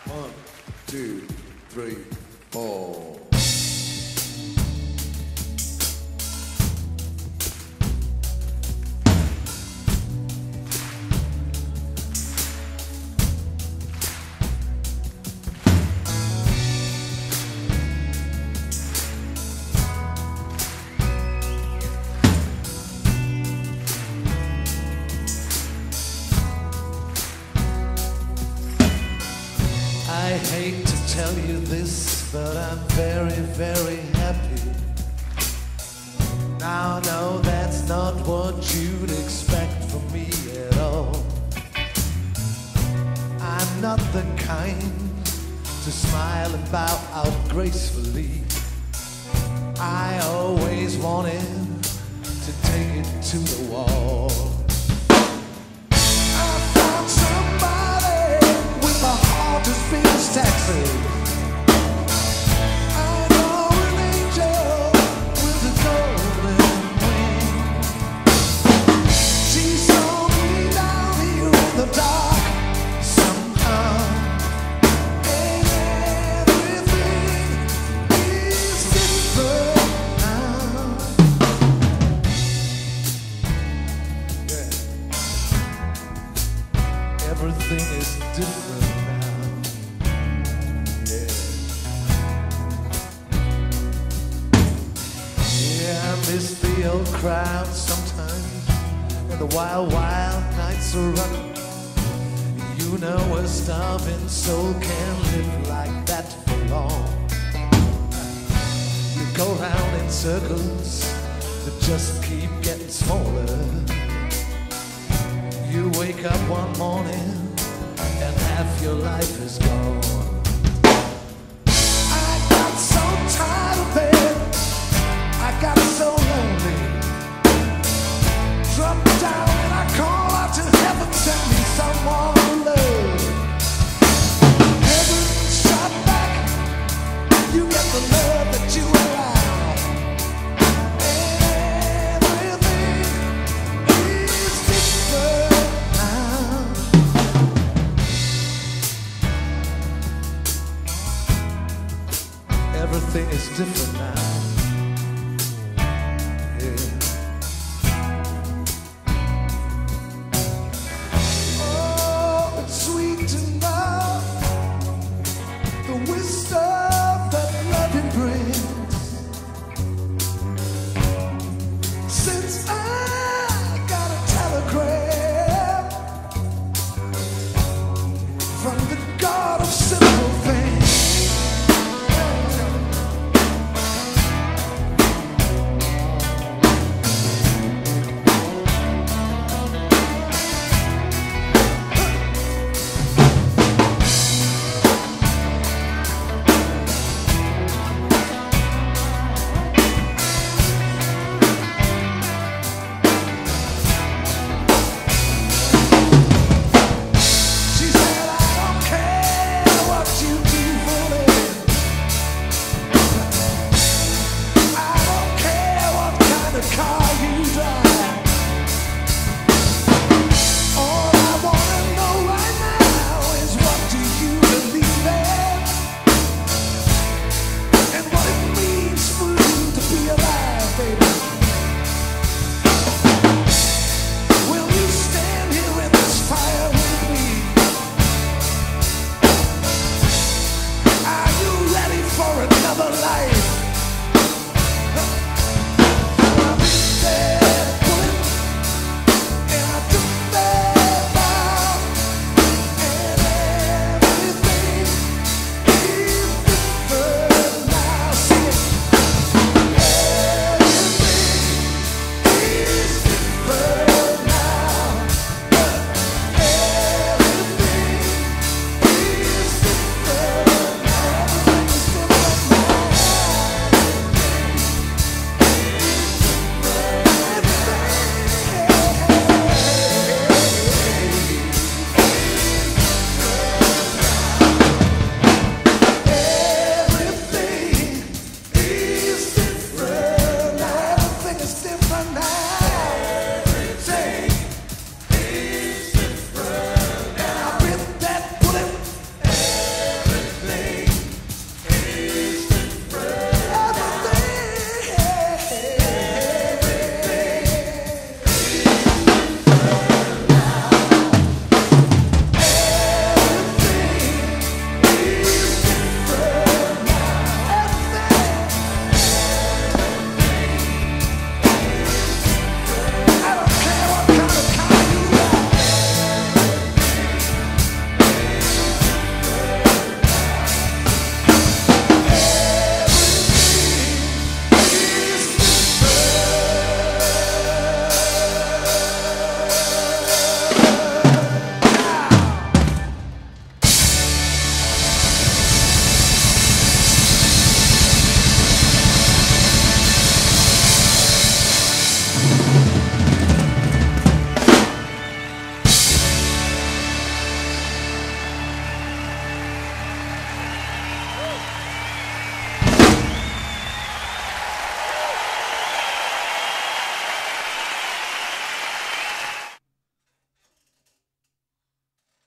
One, two, three, four. I hate to tell you this, but I'm very, very happy. Now I know that's not what you'd expect from me at all. I'm not the kind to smile and bow out gracefully. I always wanted to take it to the wall. I found somebody with a heart as big as Texas. I know an angel with a golden wing. She saw me down here in the dark somehow, and everything is different now. Yeah. Everything is different now. Yeah, I miss the old crowd sometimes, and the wild, wild nights are running. You know a starving soul can't live like that for long. You go round in circles that just keep getting smaller. You wake up one morning and half your life is gone.